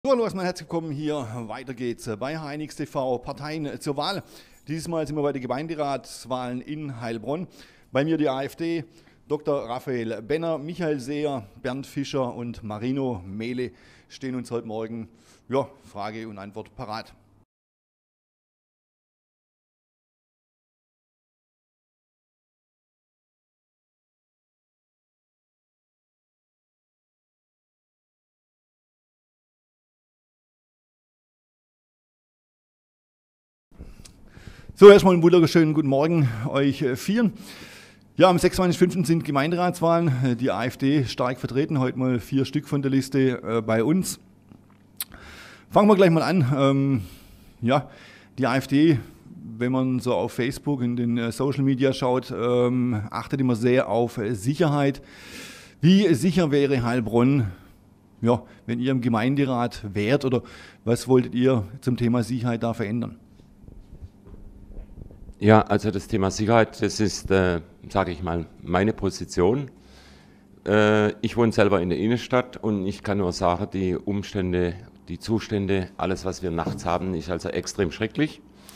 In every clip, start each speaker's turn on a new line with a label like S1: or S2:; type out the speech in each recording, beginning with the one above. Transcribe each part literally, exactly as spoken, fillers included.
S1: So, hallo, erstmal herzlich willkommen hier. Weiter geht's bei H N X T V, Parteien zur Wahl. Dieses Mal sind wir bei den Gemeinderatswahlen in Heilbronn. Bei mir die AfD, Doktor Raphael Benner, Michael Seher, Bernd Fischer und Marino Mehle stehen uns heute Morgen, ja, Frage und Antwort parat. So, erstmal einen wunderschönen guten Morgen euch vieren. Ja, am sechsundzwanzigsten fünften sind Gemeinderatswahlen. Die AfD stark vertreten, heute mal vier Stück von der Liste äh, bei uns. Fangen wir gleich mal an. Ähm, ja, die AfD, wenn man so auf Facebook in den äh, Social Media schaut, ähm, achtet immer sehr auf äh, Sicherheit. Wie sicher wäre Heilbronn, ja, wenn ihr im Gemeinderat wärt, oder was wolltet ihr zum Thema Sicherheit da verändern?
S2: Ja, also das Thema Sicherheit, das ist, äh, sage ich mal, meine Position. Äh, ich wohne selber in der Innenstadt und ich kann nur sagen, die Umstände, die Zustände, alles, was wir nachts haben, ist also extrem schrecklich.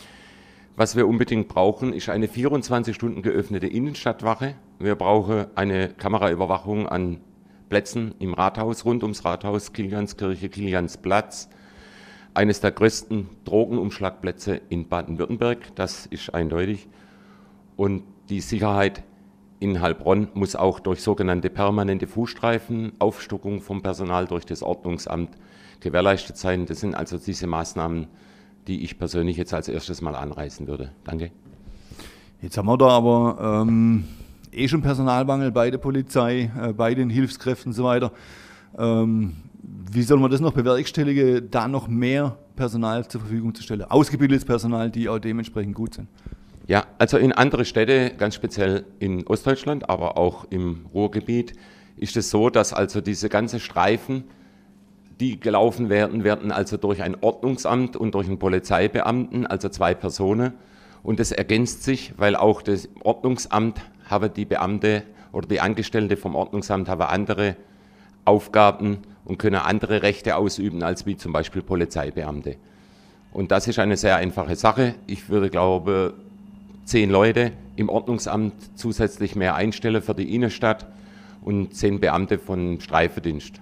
S2: Was wir unbedingt brauchen, ist eine vierundzwanzig Stunden geöffnete Innenstadtwache. Wir brauchen eine Kameraüberwachung an Plätzen im Rathaus, rund ums Rathaus, Kilianskirche, Kiliansplatz. Eines der größten Drogenumschlagplätze in Baden-Württemberg, das ist eindeutig. Und die Sicherheit in Heilbronn muss auch durch sogenannte permanente Fußstreifen, Aufstockung vom Personal durch das Ordnungsamt gewährleistet sein. Das sind also diese Maßnahmen, die ich persönlich jetzt als erstes mal anreißen würde. Danke.
S1: Jetzt haben wir da aber ähm, eh schon Personalmangel bei der Polizei, äh, bei den Hilfskräften und so weiter. Ähm, Wie soll man das noch bewerkstelligen, da noch mehr Personal zur Verfügung zu stellen? Ausgebildetes Personal, die auch dementsprechend gut sind.
S2: Ja, also in andere Städte, ganz speziell in Ostdeutschland, aber auch im Ruhrgebiet, ist es so, dass also diese ganzen Streifen, die gelaufen werden, werden also durch ein Ordnungsamt und durch einen Polizeibeamten, also zwei Personen. Und das ergänzt sich, weil auch das Ordnungsamt haben die Beamte oder die Angestellte vom Ordnungsamt haben andere Aufgaben und können andere Rechte ausüben als wie zum Beispiel Polizeibeamte. Und das ist eine sehr einfache Sache. Ich würde, glaube zehn Leute im Ordnungsamt zusätzlich mehr einstellen für die Innenstadt und zehn Beamte von Streifendienst.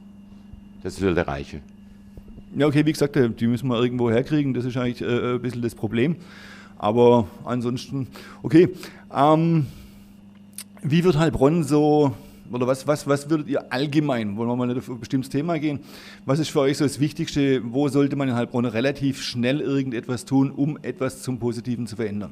S2: Das würde reichen.
S1: Ja, okay, wie gesagt, die müssen wir irgendwo herkriegen, das ist eigentlich äh, ein bisschen das Problem. Aber ansonsten, okay. Ähm, wie wird Heilbronn so... Oder was, was, was würdet ihr allgemein, wollen wir mal nicht auf ein bestimmtes Thema gehen, was ist für euch so das Wichtigste, wo sollte man in Heilbronn relativ schnell irgendetwas tun, um etwas zum Positiven zu verändern?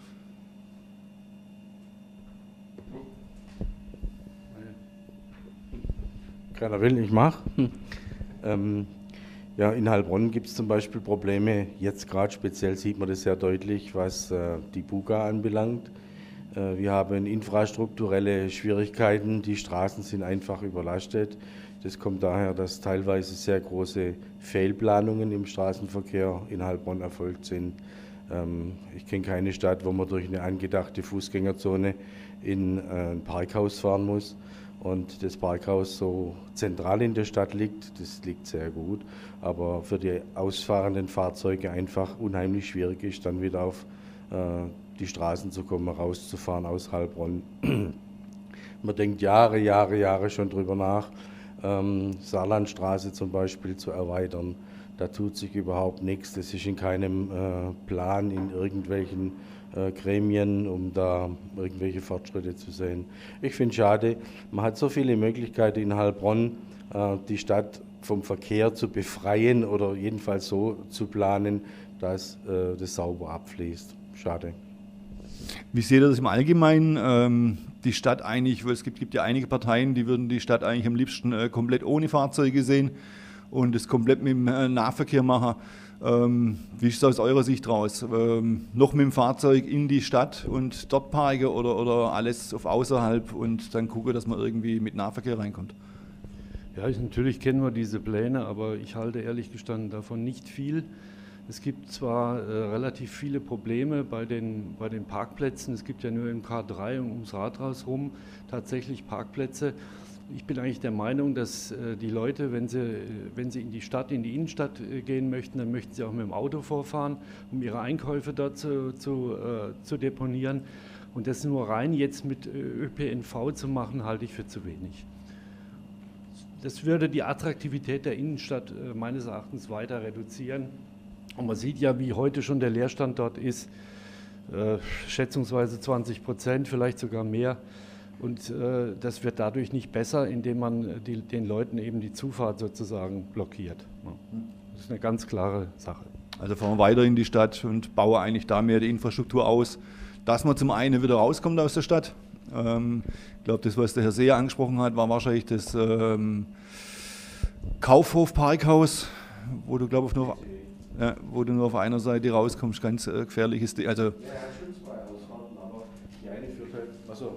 S3: Keiner will, ich mache. ähm, ja, in Heilbronn gibt es zum Beispiel Probleme, jetzt gerade speziell sieht man das sehr deutlich, was äh, die Buga anbelangt. Wir haben infrastrukturelle Schwierigkeiten, die Straßen sind einfach überlastet. Das kommt daher, dass teilweise sehr große Fehlplanungen im Straßenverkehr in Heilbronn erfolgt sind. Ich kenne keine Stadt, wo man durch eine angedachte Fußgängerzone in ein Parkhaus fahren muss. Und das Parkhaus so zentral in der Stadt liegt, das liegt sehr gut, aber für die ausfahrenden Fahrzeuge einfach unheimlich schwierig ist, dann wieder auf die Straßen zu kommen, rauszufahren aus Heilbronn. Man denkt Jahre, Jahre, Jahre schon drüber nach, ähm, Saarlandstraße zum Beispiel zu erweitern. Da tut sich überhaupt nichts. Das ist in keinem äh, Plan, in irgendwelchen äh, Gremien, um da irgendwelche Fortschritte zu sehen. Ich finde es schade, man hat so viele Möglichkeiten in Heilbronn, äh, die Stadt vom Verkehr zu befreien oder jedenfalls so zu planen, dass äh, das sauber abfließt. Schade.
S1: Wie seht ihr das im Allgemeinen? Ähm, die Stadt eigentlich, weil es gibt, gibt ja einige Parteien, die würden die Stadt eigentlich am liebsten äh, komplett ohne Fahrzeuge sehen und es komplett mit dem äh, Nahverkehr machen. Ähm, wie ist das aus eurer Sicht raus? Ähm, noch mit dem Fahrzeug in die Stadt und dort parken oder, oder alles auf außerhalb und dann gucken, dass man irgendwie mit Nahverkehr reinkommt?
S4: Ja, ich, natürlich kennen wir diese Pläne, aber ich halte ehrlich gestanden davon nicht viel. Es gibt zwar äh, relativ viele Probleme bei den, bei den Parkplätzen, es gibt ja nur im K drei und ums Rathaus rum tatsächlich Parkplätze ich bin eigentlich der Meinung, dass die Leute, wenn sie, wenn sie in die Stadt, in die Innenstadt gehen möchten, dann möchten sie auch mit dem Auto vorfahren, um ihre Einkäufe dort zu, zu, äh, zu deponieren. Und das nur rein jetzt mit Ö P N V zu machen, halte ich für zu wenig. Das würde die Attraktivität der Innenstadt äh, meines Erachtens weiter reduzieren. Und man sieht ja, wie heute schon der Leerstand dort ist, äh, schätzungsweise zwanzig Prozent, vielleicht sogar mehr. Und äh, das wird dadurch nicht besser, indem man die, den Leuten eben die Zufahrt sozusagen blockiert. Ja. Das ist eine ganz klare Sache.
S1: Also fahren wir weiter in die Stadt und bauen eigentlich da mehr die Infrastruktur aus, dass man zum einen wieder rauskommt aus der Stadt. Ähm, ich glaube, das, was der Herr Seeher angesprochen hat, war wahrscheinlich das ähm, Kaufhof-Parkhaus, wo du, glaube ich, nur, ja, wo du nur auf einer Seite rauskommst. Ganz äh, gefährliches Ding. Also,
S3: ja, er hat schon zwei Ausfahrten, aber die eine führt halt. Achso.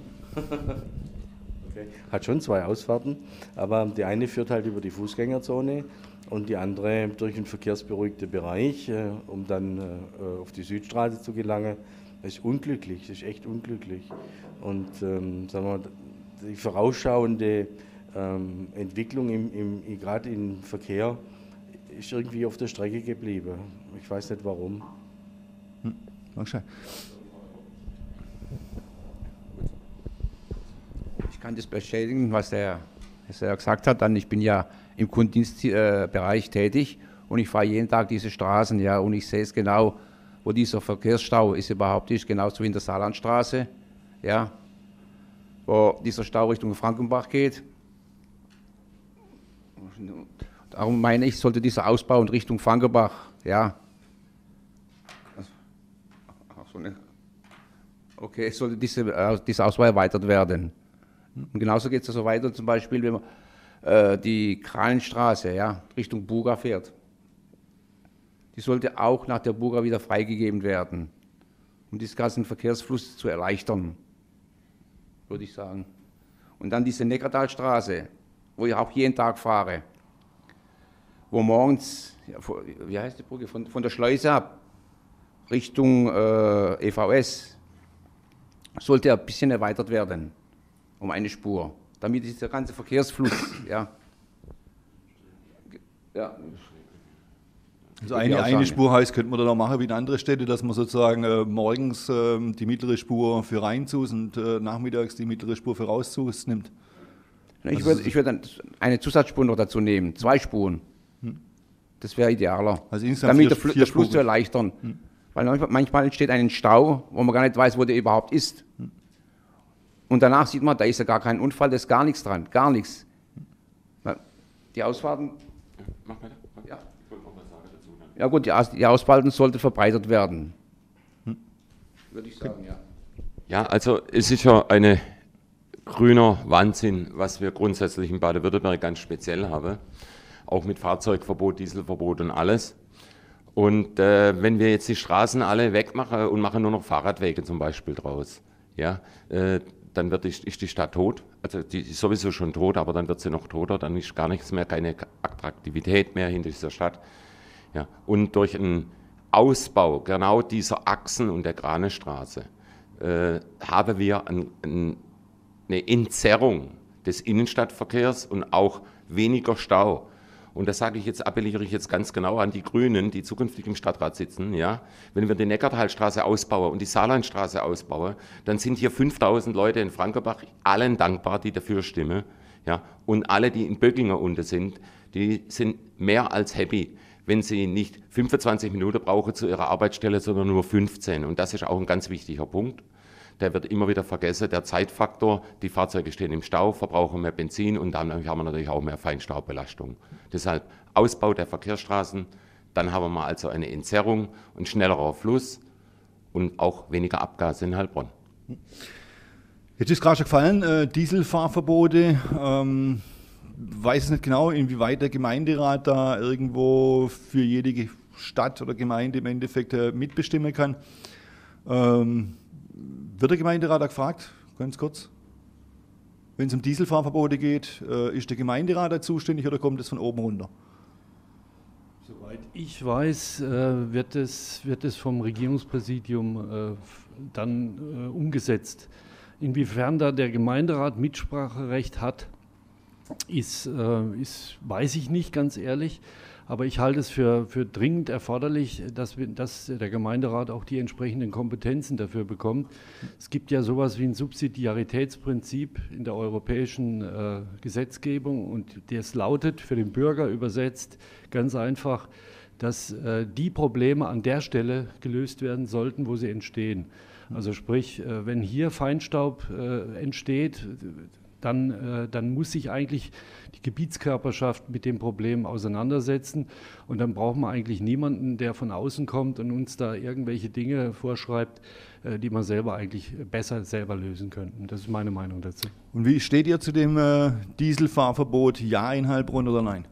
S3: Okay. Hat schon zwei Ausfahrten, aber die eine führt halt über die Fußgängerzone und die andere durch einen verkehrsberuhigten Bereich, äh, um dann äh, auf die Südstraße zu gelangen. Das ist unglücklich, das ist echt unglücklich. Und ähm, sagen wir, die vorausschauende ähm, Entwicklung im, im, gerade im Verkehr ist irgendwie auf der Strecke geblieben. Ich weiß nicht warum.
S1: Hm. Dankeschön.
S5: Ich kann das bestätigen, was der Herr gesagt hat. Dann, ich bin ja im Kundendienstbereich tätig und ich fahre jeden Tag diese Straßen, ja, und ich sehe es genau, wo dieser Verkehrsstau ist überhaupt ist, genauso wie in der Saarlandstraße, ja, wo dieser Stau Richtung Frankenbach geht. Darum meine ich, sollte dieser Ausbau in Richtung Frankenbach, ja, ach so, ne. Okay, sollte diese, äh, dieser Ausbau erweitert werden. Und genauso geht es also weiter, zum Beispiel, wenn man äh, die Kralenstraße, ja, Richtung Buga fährt. Die sollte auch nach der Buga wieder freigegeben werden, um diesen ganzen Verkehrsfluss zu erleichtern, würde ich sagen. Und dann diese Neckartalstraße, wo ich auch jeden Tag fahre, wo morgens, ja, wie heißt die Brücke, von, von der Schleuse ab, Richtung äh, E V S, sollte ein bisschen erweitert werden, um eine Spur, damit dieser ganze Verkehrsfluss, ja, ja.
S1: Also eine, eine Spur heißt, könnte man dann auch machen wie in andere Städte, dass man sozusagen äh, morgens äh, die mittlere Spur für Reinzus und äh, nachmittags die mittlere Spur für Rauszus nimmt.
S5: Ich
S1: also
S5: würde ich würd eine Zusatzspur noch dazu nehmen, zwei Spuren. Hm. Das wäre idealer,
S1: also insgesamt
S5: damit
S1: vier,
S5: der, Fl
S1: vier
S5: der Fluss zu erleichtern. Hm. Weil manchmal entsteht ein Stau, wo man gar nicht weiß, wo der überhaupt ist. Hm. Und danach sieht man, da ist ja gar kein Unfall, da ist gar nichts dran, gar nichts. Die Ausfahrten...
S2: Mach weiter.
S5: Ja. Ja gut, die, Aus die Ausfahrten sollten verbreitert werden. Hm. Würde ich sagen, ja.
S2: Ja, also es ist ja ein grüner Wahnsinn, was wir grundsätzlich in Baden-Württemberg ganz speziell haben. Auch mit Fahrzeugverbot, Dieselverbot und alles. Und äh, wenn wir jetzt die Straßen alle wegmachen und machen nur noch Fahrradwege zum Beispiel draus, ja, äh, dann wird die, ist die Stadt tot. Also die ist sowieso schon tot, aber dann wird sie noch toter, dann ist gar nichts mehr, keine Attraktivität mehr hinter dieser Stadt. Ja, und durch einen Ausbau genau dieser Achsen und der Granestraße äh, haben wir ein, ein, eine Entzerrung des Innenstadtverkehrs und auch weniger Stau. Und das sage ich jetzt, appelliere ich jetzt ganz genau an die Grünen, die zukünftig im Stadtrat sitzen. Ja? Wenn wir die Neckartalstraße ausbauen und die Saarlandstraße ausbauen, dann sind hier fünftausend Leute in Frankenbach allen dankbar, die dafür stimmen. Ja? Und alle, die in Böckinger unten sind, die sind mehr als happy, wenn sie nicht fünfundzwanzig Minuten brauchen zu ihrer Arbeitsstelle, sondern nur fünfzehn. Und das ist auch ein ganz wichtiger Punkt. Der wird immer wieder vergessen, der Zeitfaktor. Die Fahrzeuge stehen im Stau, verbrauchen mehr Benzin und dann haben wir natürlich auch mehr Feinstaubbelastung. Deshalb Ausbau der Verkehrsstraßen, dann haben wir also eine Entzerrung und schnellerer Fluss und auch weniger Abgase in Heilbronn.
S1: Jetzt ist gerade schon gefallen, äh, Dieselfahrverbote. Ähm, weiß es nicht genau, inwieweit der Gemeinderat da irgendwo für jede Stadt oder Gemeinde im Endeffekt äh, mitbestimmen kann. Ähm, Wird der Gemeinderat da gefragt? Ganz kurz. Wenn es um Dieselfahrverbote geht, äh, ist der Gemeinderat da zuständig oder kommt das von oben runter?
S4: Soweit ich weiß, äh, wird, es, wird es vom Regierungspräsidium äh, dann äh, umgesetzt. Inwiefern da der Gemeinderat Mitspracherecht hat, ist, äh, ist, weiß ich nicht, ganz ehrlich. Aber ich halte es für, für dringend erforderlich, dass, wir, dass der Gemeinderat auch die entsprechenden Kompetenzen dafür bekommt. Es gibt ja sowas wie ein Subsidiaritätsprinzip in der europäischen äh, Gesetzgebung und das lautet für den Bürger übersetzt ganz einfach, dass äh, die Probleme an der Stelle gelöst werden sollten, wo sie entstehen. Also sprich, äh, wenn hier Feinstaub äh, entsteht, Dann, äh, dann muss sich eigentlich die Gebietskörperschaft mit dem Problem auseinandersetzen. Und dann braucht man eigentlich niemanden, der von außen kommt und uns da irgendwelche Dinge vorschreibt, äh, die man selber eigentlich besser selber lösen könnten. Das ist meine Meinung dazu.
S1: Und wie steht ihr zu dem äh, Dieselfahrverbot? Ja in Heilbronn oder nein?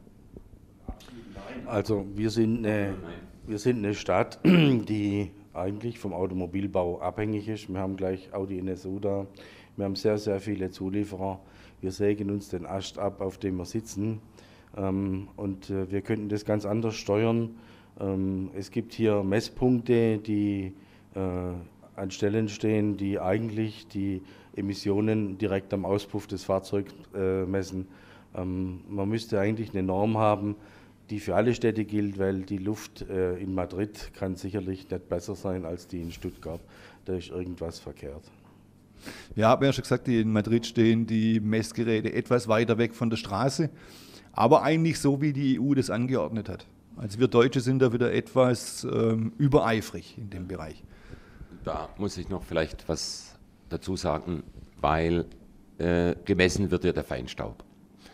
S3: Also wir sind, eine, wir sind eine Stadt, die eigentlich vom Automobilbau abhängig ist. Wir haben gleich Audi N S U da. Wir haben sehr, sehr viele Zulieferer. Wir sägen uns den Ast ab, auf dem wir sitzen. Ähm, und äh, wir könnten das ganz anders steuern. Ähm, es gibt hier Messpunkte, die äh, an Stellen stehen, die eigentlich die Emissionen direkt am Auspuff des Fahrzeugs äh, messen. Ähm, man müsste eigentlich eine Norm haben, die für alle Städte gilt, weil die Luft äh, in Madrid kann sicherlich nicht besser sein als die in Stuttgart. Da ist irgendwas verkehrt.
S1: Ja, haben wir ja schon gesagt, in Madrid stehen die Messgeräte etwas weiter weg von der Straße, aber eigentlich so, wie die E U das angeordnet hat. Also wir Deutsche sind da wieder etwas ähm, übereifrig in dem Bereich.
S2: Da muss ich noch vielleicht was dazu sagen, weil äh, gemessen wird ja der Feinstaub.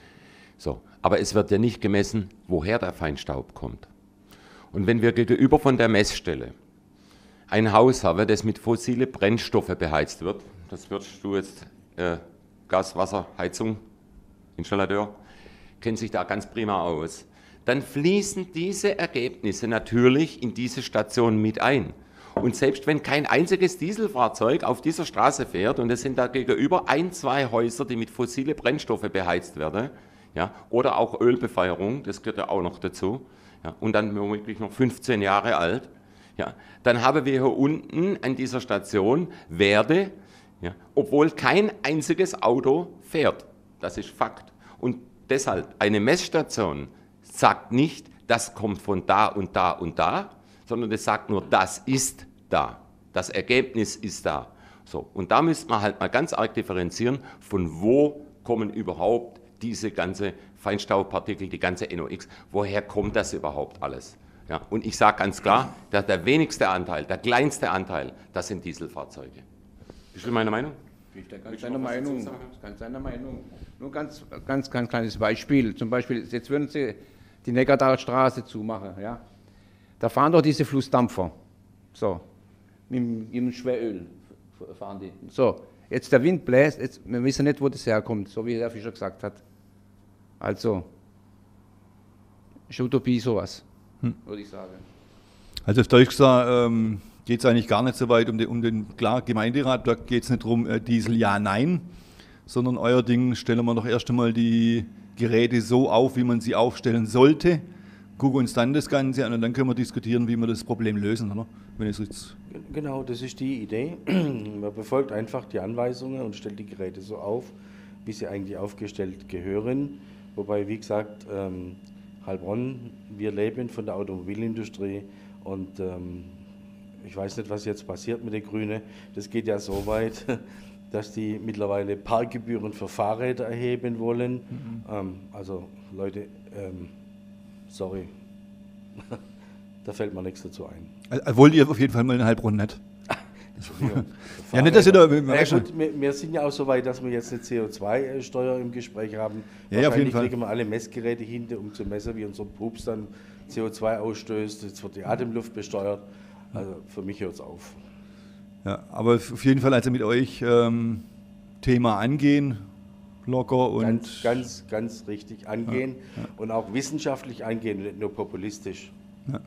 S2: So, aber es wird ja nicht gemessen, woher der Feinstaub kommt. Und wenn wir gegenüber von der Messstelle ein Haus haben, das mit fossilen Brennstoffen beheizt wird, das wirst du jetzt äh, Gas, Wasser, Heizung, Installateur, kennt sich da ganz prima aus, dann fließen diese Ergebnisse natürlich in diese Station mit ein. Und selbst wenn kein einziges Dieselfahrzeug auf dieser Straße fährt und es sind da gegenüber ein, zwei Häuser, die mit fossilen Brennstoffen beheizt werden, ja, oder auch Ölbefeuerung, das gehört ja auch noch dazu, ja, und dann womöglich noch fünfzehn Jahre alt, ja, dann haben wir hier unten an dieser Station Werte, ja, obwohl kein einziges Auto fährt. Das ist Fakt. Und deshalb, eine Messstation sagt nicht, das kommt von da und da und da, sondern es sagt nur, das ist da. Das Ergebnis ist da. So, und da müsste man halt mal ganz arg differenzieren, von wo kommen überhaupt diese ganze Feinstaubpartikel, die ganze N O X, woher kommt das überhaupt alles? Ja, und ich sage ganz klar, dass der wenigste Anteil, der kleinste Anteil, das sind Dieselfahrzeuge. Bist du meine Meinung?
S5: Ich bin ganz seiner Meinung. Ganz seiner Meinung. Nur ganz, ganz, ganz kleines Beispiel. Zum Beispiel, jetzt würden Sie die Neckartaler Straße zumachen. Ja? Da fahren doch diese Flussdampfer. So, mit, mit dem Schweröl fahren die. So, jetzt der Wind bläst, jetzt, wir wissen nicht, wo das herkommt, so wie Herr Fischer gesagt hat. Also, ist Utopie sowas, hm. würde ich sagen.
S1: Also auf Deutsch gesagt, ähm, geht es eigentlich gar nicht so weit um den, um den klar, Gemeinderat, da geht es nicht darum, äh, Diesel ja, nein, sondern euer Ding, stellen wir doch erst einmal die Geräte so auf, wie man sie aufstellen sollte, gucken uns dann das Ganze an und dann können wir diskutieren, wie wir das Problem lösen, oder? Wenn ich jetzt
S3: genau, das ist die Idee. Man befolgt einfach die Anweisungen und stellt die Geräte so auf, wie sie eigentlich aufgestellt gehören. Wobei, wie gesagt, ähm, Heilbronn, wir leben von der Automobilindustrie und ähm, ich weiß nicht, was jetzt passiert mit den Grünen. Das geht ja so weit, dass die mittlerweile Parkgebühren für Fahrräder erheben wollen. Mhm. Ähm, also Leute, ähm, sorry, da fällt mir nichts dazu ein.
S1: Also, wollt ihr auf jeden Fall mal in Heilbronn nicht? Ja, nicht, dass ihr da,
S3: ja, gut, wir, wir sind ja auch so weit, dass wir jetzt eine C O zwei Steuer im Gespräch haben.
S1: Ja, ja, auf jeden Fall.
S3: Legen wir alle Messgeräte hinter, um zu messen, wie unser Pups dann C O zwei ausstößt. Jetzt wird die Atemluft besteuert. Also für mich hört es auf.
S1: Ja, aber auf jeden Fall also mit euch ähm, Thema angehen, locker und...
S3: Ganz, ganz, ganz richtig angehen ja, ja. Und auch wissenschaftlich angehen, nicht nur populistisch.
S1: Ja.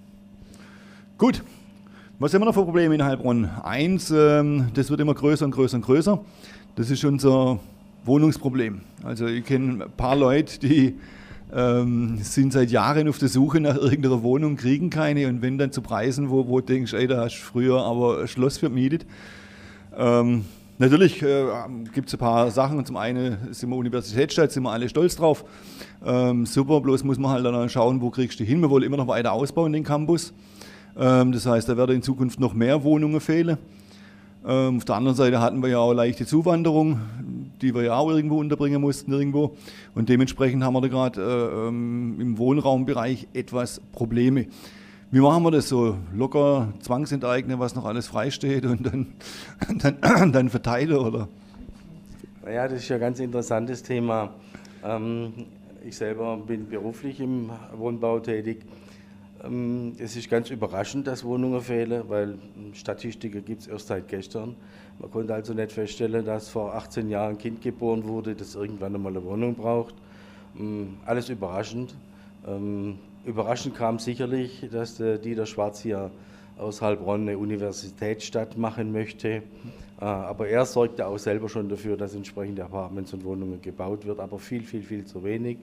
S1: Gut. Was haben wir noch für Probleme in Heilbronn? Eins, ähm, das wird immer größer und größer und größer. Das ist unser Wohnungsproblem. Also ich kenne ein paar Leute, die ähm, sind seit Jahren auf der Suche nach irgendeiner Wohnung, kriegen keine und wenn dann zu Preisen, wo, wo du denkst, ey, da hast du früher aber ein Schloss vermietet. Ähm, Natürlich äh, gibt es ein paar Sachen. Zum einen sind wir Universitätsstadt, sind wir alle stolz drauf. Ähm, super, bloß muss man halt dann schauen, wo kriegst du hin. Wir wollen immer noch weiter ausbauen, den Campus. Ähm, das heißt, da werden in Zukunft noch mehr Wohnungen fehlen. Ähm, auf der anderen Seite hatten wir ja auch leichte Zuwanderung, die wir ja auch irgendwo unterbringen mussten, irgendwo. Und dementsprechend haben wir da gerade äh, ähm, im Wohnraumbereich etwas Probleme. Wie machen wir das so? Locker zwangsenteignen, was noch alles freisteht und dann, dann, dann verteilen, oder?
S3: Ja, das ist ja ein ganz interessantes Thema. Ähm, ich selber bin beruflich im Wohnbau tätig. Ähm, es ist ganz überraschend, dass Wohnungen fehlen, weil Statistiken gibt es erst seit gestern. Man konnte also nicht feststellen, dass vor achtzehn Jahren ein Kind geboren wurde, das irgendwann einmal eine Wohnung braucht. Ähm, alles überraschend. Ähm, Überraschend kam sicherlich, dass der Dieter Schwarz hier aus Heilbronn eine Universitätsstadt machen möchte. Aber er sorgte auch selber schon dafür, dass entsprechende Apartments und Wohnungen gebaut wird, aber viel, viel, viel zu wenig.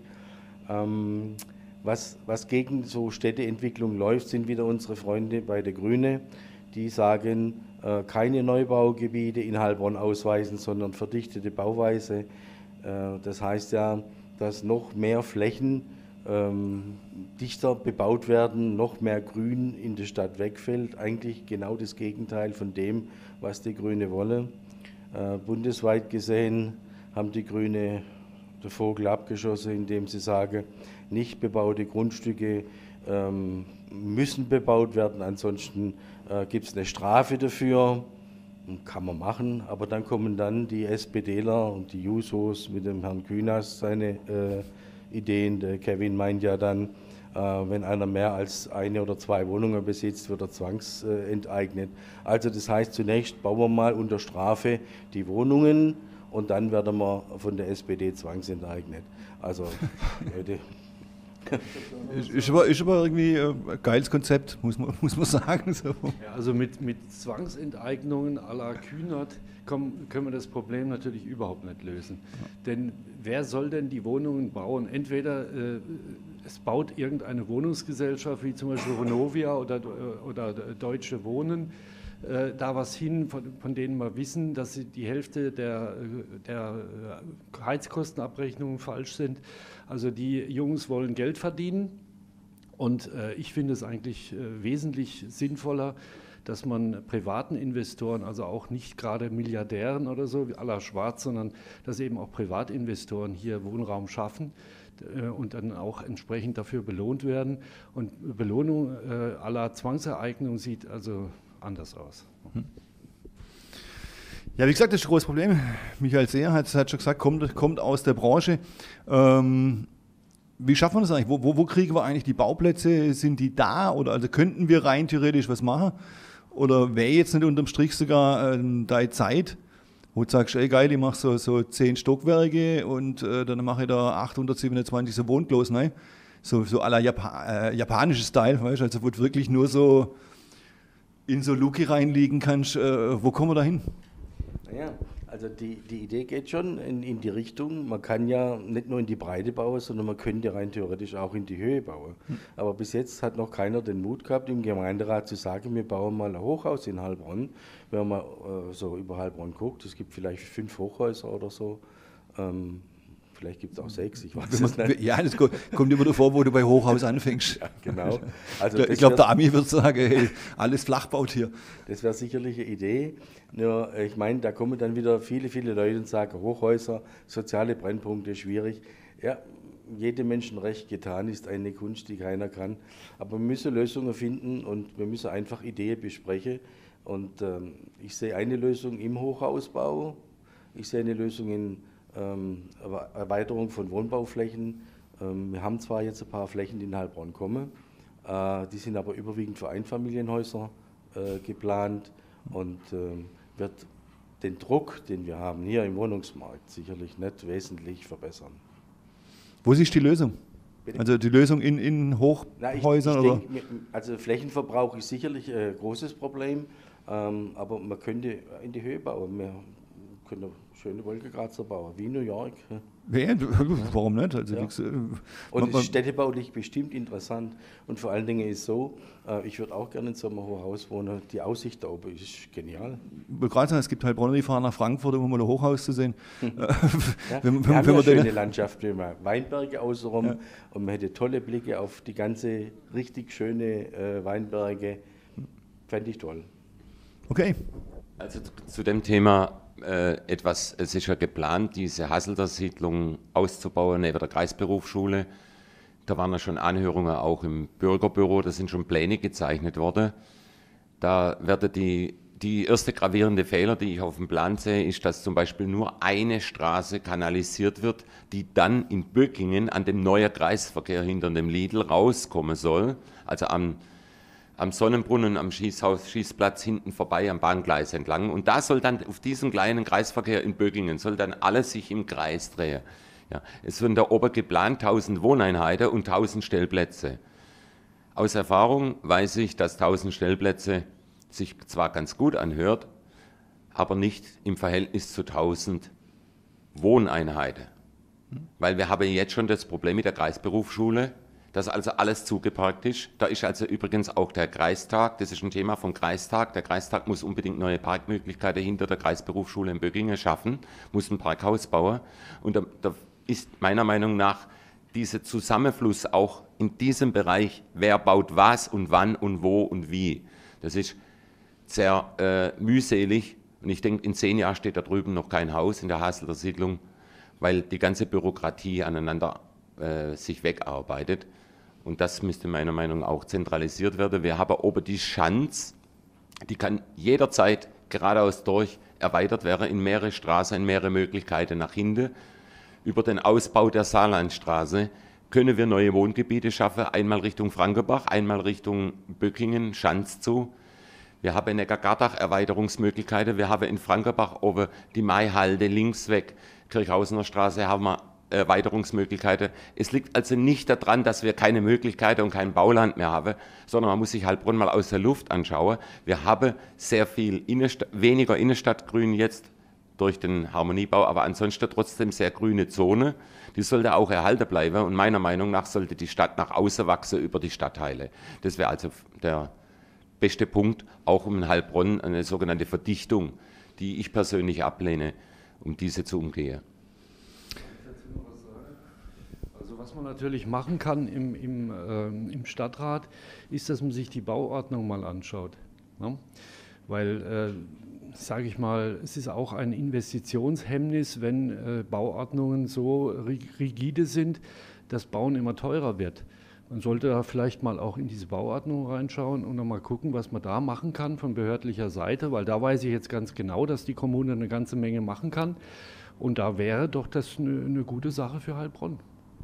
S3: Was, was gegen so Städteentwicklung läuft, sind wieder unsere Freunde bei der Grüne, die sagen, keine Neubaugebiete in Heilbronn ausweisen, sondern verdichtete Bauweise. Das heißt ja, dass noch mehr Flächen Ähm, dichter bebaut werden, noch mehr Grün in der Stadt wegfällt. Eigentlich genau das Gegenteil von dem, was die Grüne wollen. Äh, bundesweit gesehen haben die Grüne den Vogel abgeschossen, indem sie sagen, nicht bebaute Grundstücke ähm, müssen bebaut werden, ansonsten äh, gibt es eine Strafe dafür. Kann man machen, aber dann kommen dann die SPDler und die Jusos mit dem Herrn Kühners seine äh, Ideen. Der Kevin meint ja dann, äh, wenn einer mehr als eine oder zwei Wohnungen besitzt, wird er zwangsenteignet. Also das heißt, zunächst bauen wir mal unter Strafe die Wohnungen und dann werden wir von der S P D zwangsenteignet. Also, Leute.
S1: Ist aber, ist aber irgendwie ein geiles Konzept, muss man, muss man sagen. So.
S4: Ja, also mit, mit Zwangsenteignungen à la Kühnert können, können wir das Problem natürlich überhaupt nicht lösen. Ja. Denn wer soll denn die Wohnungen bauen? Entweder äh, es baut irgendeine Wohnungsgesellschaft, wie zum Beispiel Vonovia oder, oder Deutsche Wohnen, äh, da was hin, von, von denen wir wissen, dass sie die Hälfte der, der Heizkostenabrechnungen falsch sind. Also die Jungs wollen Geld verdienen und äh, ich finde es eigentlich äh, wesentlich sinnvoller, dass man privaten Investoren, also auch nicht gerade Milliardären oder so, wie à la Schwarz, sondern dass eben auch Privatinvestoren hier Wohnraum schaffen äh, und dann auch entsprechend dafür belohnt werden. Und Belohnung äh, à la Zwangseignung sieht also anders aus.
S1: Hm. Ja, wie gesagt, das ist ein großes Problem. Michael Seher hat es schon gesagt, kommt, kommt aus der Branche. Ähm, wie schaffen wir das eigentlich? Wo, wo, wo kriegen wir eigentlich die Bauplätze? Sind die da? Oder also könnten wir rein theoretisch was machen? Oder wäre jetzt nicht unterm Strich sogar ähm, deine Zeit, wo du sagst, ey geil, ich mache so, so zehn Stockwerke und äh, dann mache ich da achthundertsiebenundzwanzig so Wohnklos, ne? So, so à la Japa äh, japanische Style, weißt du? Also wo du wirklich nur so in so Luki reinliegen kannst. Äh, wo kommen wir da hin?
S3: Ja, also die, die Idee geht schon in, in die Richtung, man kann ja nicht nur in die Breite bauen, sondern man könnte rein theoretisch auch in die Höhe bauen. Hm. Aber bis jetzt hat noch keiner den Mut gehabt, im Gemeinderat zu sagen, wir bauen mal ein Hochhaus in Heilbronn. Wenn man äh, so über Heilbronn guckt, es gibt vielleicht fünf Hochhäuser oder so. Ähm, Vielleicht gibt es auch sechs, ich weiß es nicht.
S1: Ja, das kommt immer davor, wo du bei Hochhaus anfängst.
S3: Ja, genau. Also
S1: ich glaube, der Ami würde sagen, hey, alles flachbaut hier.
S3: Das wäre sicherlich eine Idee. Nur, ich meine, da kommen dann wieder viele, viele Leute und sagen, Hochhäuser, soziale Brennpunkte, schwierig. Ja, jedem Menschen recht getan ist eine Kunst, die keiner kann. Aber wir müssen Lösungen finden und wir müssen einfach Ideen besprechen. Und ähm, ich sehe eine Lösung im Hochhausbau, ich sehe eine Lösung in Ähm, Erweiterung von Wohnbauflächen. Ähm, wir haben zwar jetzt ein paar Flächen, die in Heilbronn kommen, äh, die sind aber überwiegend für Einfamilienhäuser äh, geplant und äh, wird den Druck, den wir haben hier im Wohnungsmarkt, sicherlich nicht wesentlich verbessern.
S1: Wo ist die Lösung? Bitte? Also die Lösung in, in Hochhäusern?
S3: Na, ich, ich oder? Denk, also Flächenverbrauch ist sicherlich ein großes Problem, ähm, aber man könnte in die Höhe bauen. Wir können schöne Wolkenkratzer bauen, wie New York.
S1: Ja, warum nicht? Also,
S3: Ja.
S1: wie,
S3: Und es ist städtebaulich bestimmt interessant. Und vor allen Dingen ist so, äh, ich würde auch gerne in so einem Hochhaus wohnen. Die Aussicht da oben ist genial.
S1: ich wollte gerade sagen, es gibt halt Bronner, die fahren nach Frankfurt, um mal ein Hochhaus zu sehen.
S3: Ja,
S1: wenn,
S3: wir haben
S1: wenn
S3: ja
S1: man den-
S3: schöne Landschaft, wie man Weinberge außenrum
S1: Ja.
S3: und man hätte tolle Blicke auf die ganze richtig schöne äh, Weinberge. Fände ich toll.
S1: Okay.
S2: Also zu- zu dem Thema äh, etwas, es ist ja geplant, diese Hasselter Siedlung auszubauen neben der Kreisberufsschule. Da waren ja schon Anhörungen auch im Bürgerbüro, da sind schon Pläne gezeichnet worden. Da werde die, die erste gravierende Fehler, die ich auf dem Plan sehe, ist, dass zum Beispiel nur eine Straße kanalisiert wird, die dann in Böckingen an dem neuen Kreisverkehr hinter dem Lidl rauskommen soll, also am am Sonnenbrunnen, am Schießhaus, Schießplatz hinten vorbei am Bahngleis entlang. Und da soll dann auf diesem kleinen Kreisverkehr in Böckingen, soll dann alles sich im Kreis drehen. Ja, es sind da oben geplant tausend Wohneinheiten und tausend Stellplätze. Aus Erfahrung weiß ich, dass tausend Stellplätze sich zwar ganz gut anhört, aber nicht im Verhältnis zu tausend Wohneinheiten. Weil wir haben jetzt schon das Problem mit der Kreisberufsschule, dass also alles zugeparkt ist. Da ist also übrigens auch der Kreistag, das ist ein Thema vom Kreistag. Der Kreistag muss unbedingt neue Parkmöglichkeiten hinter der Kreisberufsschule in Böckingen schaffen, muss ein Parkhaus bauen. Und da, da ist meiner Meinung nach dieser Zusammenfluss auch in diesem Bereich, wer baut was und wann und wo und wie. Das ist sehr äh, mühselig. Und ich denke, in zehn Jahren steht da drüben noch kein Haus in der Hasselter Siedlung, weil die ganze Bürokratie aneinander äh, sich wegarbeitet. Und das müsste meiner Meinung nach auch zentralisiert werden. Wir haben oben die Schanz, die kann jederzeit geradeaus durch erweitert werden in mehrere Straßen, in mehrere Möglichkeiten nach hinten. Über den Ausbau der Saarlandstraße können wir neue Wohngebiete schaffen, einmal Richtung Frankenbach, einmal Richtung Böckingen, Schanz zu. Wir haben in Neckargardach Erweiterungsmöglichkeiten. Wir haben in Frankenbach oben die Maihalde links weg, Kirchhausener Straße haben wir Erweiterungsmöglichkeiten. Es liegt also nicht daran, dass wir keine Möglichkeiten und kein Bauland mehr haben, sondern man muss sich Heilbronn mal aus der Luft anschauen. Wir haben sehr viel Innenstadt, weniger Innenstadtgrün jetzt durch den Harmoniebau, aber ansonsten trotzdem sehr grüne Zone. Die sollte auch erhalten bleiben und meiner Meinung nach sollte die Stadt nach außen wachsen über die Stadtteile. Das wäre also der beste Punkt, auch um in Heilbronn eine sogenannte Verdichtung, die ich persönlich ablehne, um diese zu umgehen.
S4: Also was man natürlich machen kann im, im, äh, im Stadtrat, ist, dass man sich die Bauordnung mal anschaut. Ne? Weil, äh, sage ich mal, es ist auch ein Investitionshemmnis, wenn äh, Bauordnungen so rigide sind, dass Bauen immer teurer wird. Man sollte da vielleicht mal auch in diese Bauordnung reinschauen und dann mal gucken, was man da machen kann von behördlicher Seite, weil da weiß ich jetzt ganz genau, dass die Kommune eine ganze Menge machen kann. Und da wäre doch das eine, eine gute Sache für Heilbronn.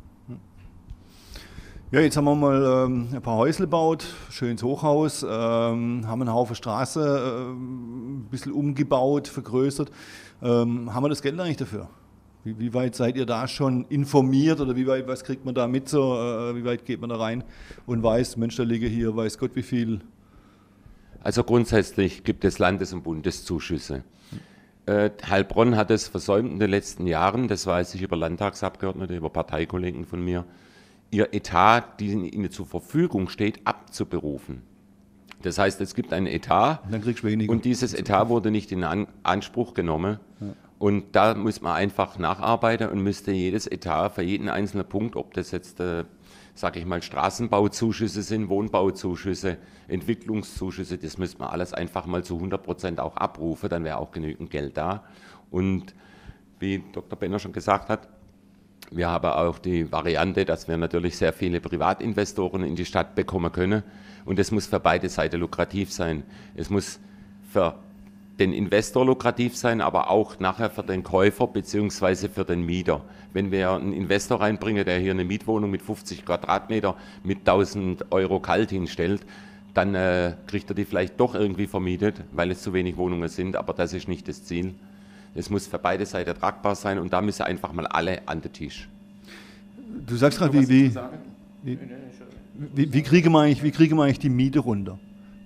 S1: Ja, jetzt haben wir mal ähm, ein paar Häusle gebaut, schönes Hochhaus, ähm, haben einen Haufen Straße äh, ein bisschen umgebaut, vergrößert. Ähm, haben wir das Geld eigentlich dafür? Wie, wie weit seid ihr da schon informiert oder wie weit, was kriegt man da mit, so, äh, wie weit geht man da rein und weiß, Mensch, da liege hier, weiß Gott wie viel?
S2: Also grundsätzlich gibt es Landes- und Bundeszuschüsse. Äh, Heilbronn hat es versäumt in den letzten Jahren, das weiß ich über Landtagsabgeordnete, über Parteikollegen von mir, ihr Etat, die ihnen zur Verfügung steht, abzuberufen. Das heißt, es gibt einen Etat
S1: Und dann kriegst du weniger.
S2: und dieses Etat wurde nicht in An- Anspruch genommen. Ja. Und da muss man einfach nacharbeiten und müsste jedes Etat für jeden einzelnen Punkt, ob das jetzt, äh, sage ich mal, Straßenbauzuschüsse sind, Wohnbauzuschüsse, Entwicklungszuschüsse, das müsste man alles einfach mal zu hundert Prozent auch abrufen, dann wäre auch genügend Geld da. Und wie Doktor Benner schon gesagt hat, wir haben auch die Variante, dass wir natürlich sehr viele Privatinvestoren in die Stadt bekommen können. Und es muss für beide Seiten lukrativ sein. Es muss für den Investor lukrativ sein, aber auch nachher für den Käufer bzw. für den Mieter. Wenn wir einen Investor reinbringen, der hier eine Mietwohnung mit fünfzig Quadratmeter mit tausend Euro kalt hinstellt, dann äh, kriegt er die vielleicht doch irgendwie vermietet, weil es zu wenig Wohnungen sind. Aber das ist nicht das Ziel. Es muss für beide Seiten tragbar sein und da müssen einfach mal alle an den Tisch.
S1: Du sagst gerade, wie, wie, wie, wie, wie kriegen wir eigentlich, wie kriegen wir eigentlich die Miete runter?